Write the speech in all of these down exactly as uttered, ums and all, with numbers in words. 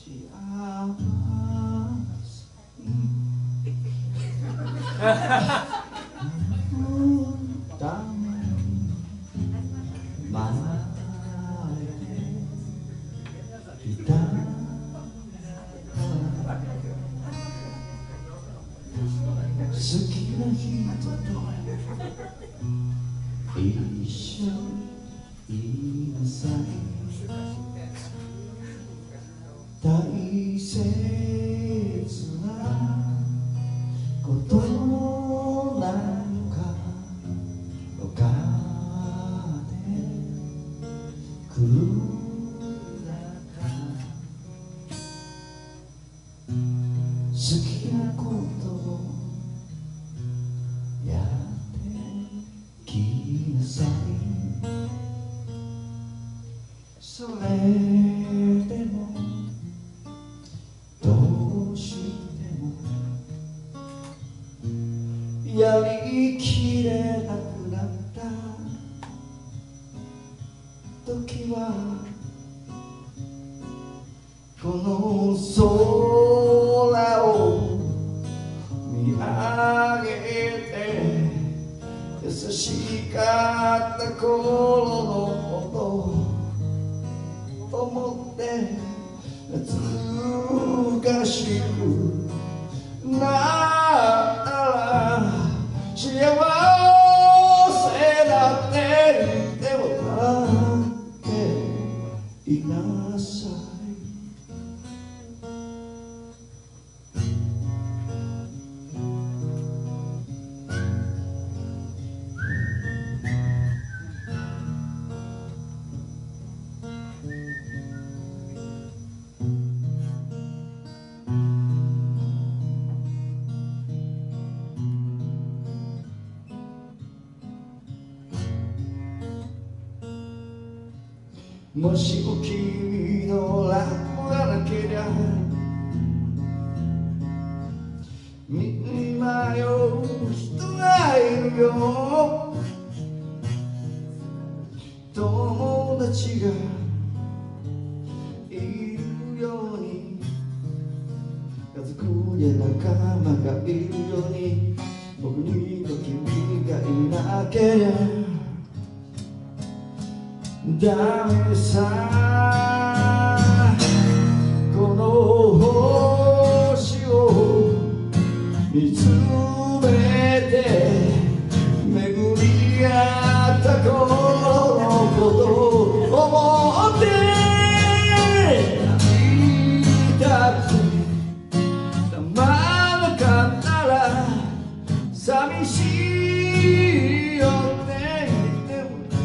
好きな人と一緒にいなさい。大切なことなのか分かってくる中、好きなことをやってきなさい。それでもどうしてもやりきれなくなった時はこの空を見上げて、優しかった頃のことを思って懐かしくなったら、幸せだって言っても待っていなさい。もしも君のラブがなけりゃ道に迷う人がいるよ。友達がいるように、家族や仲間がいるように、僕にと君がいなけりゃダメさ。この星を見つめて巡り合った頃のことを思って泣きたくてたまなかったら寂しいよって言っても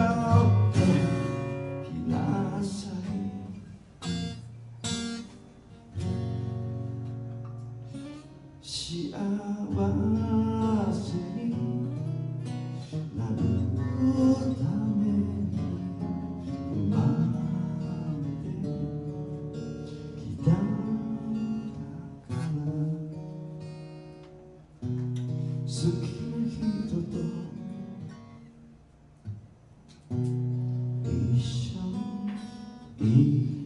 幸せになるために生まれてきたんだから、好きな人と一緒にい